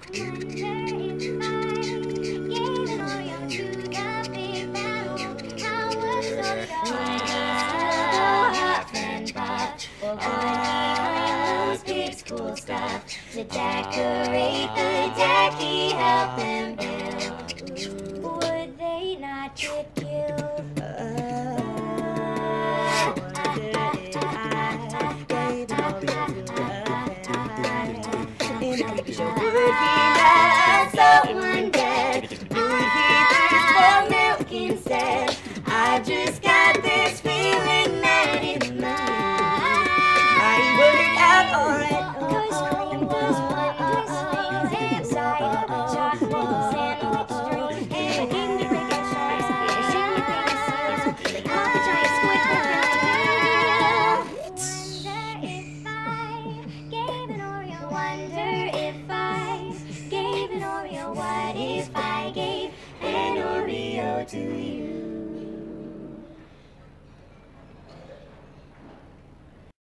Cool stuff to decorate the deck he helped them build. Would they not get killed? Would he let someone dead? Would he thirst for milk instead? I've just got this feeling that it's mine. I work out on it. What if I gave an Oreo to you?